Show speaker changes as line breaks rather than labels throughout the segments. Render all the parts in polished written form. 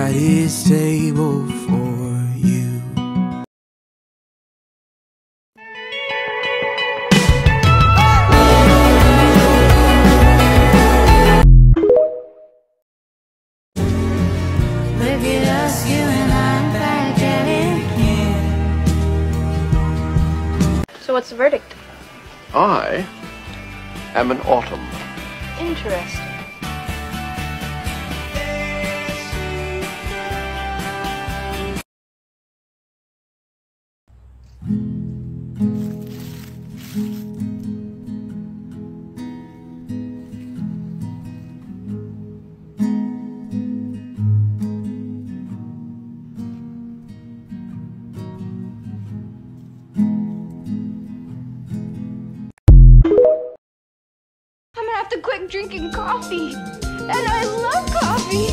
at his table for you.
Look at us, you and I, back at it again.
So what's the verdict?
I am an autumn.
Interesting.
I'm gonna have to quit drinking coffee. And I love coffee.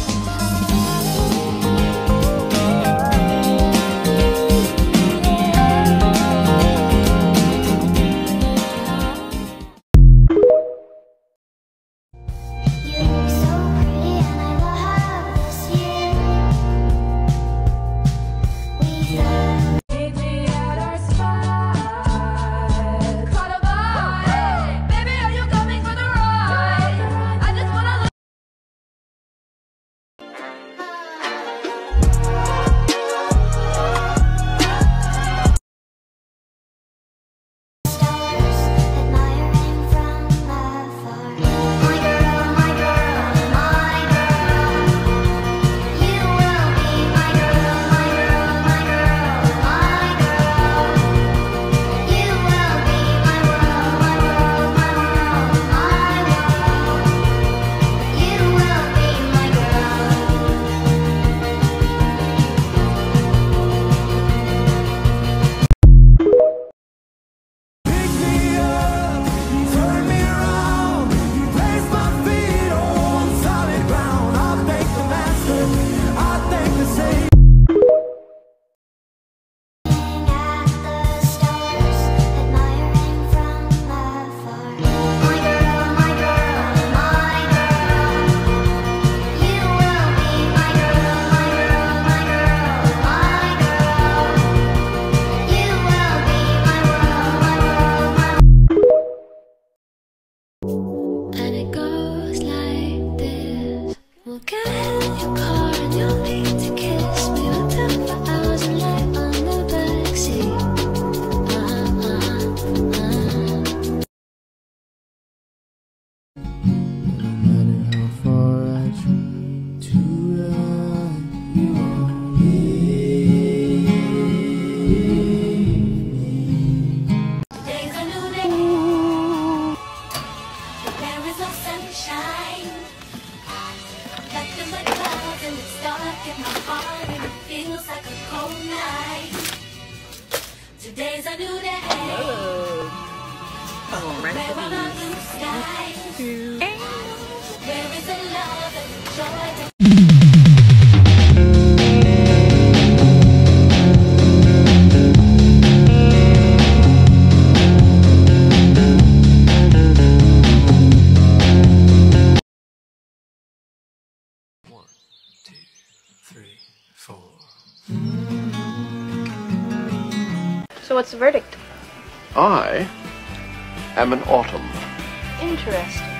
And it goes like this. We'll get in your car and you'll need to kiss me. We'll talk for hours and lay on the backseat.
No matter how far I try to run, you won't leave me.
Today's a new day. There is no sunshine. Nothing but clouds and it's dark in my heart and it feels like a cold night. Today's a new day. Where are the blue skies? Where is the love and the joy that
One, two, three, four.
So what's the verdict?
I am an autumn.
Interesting.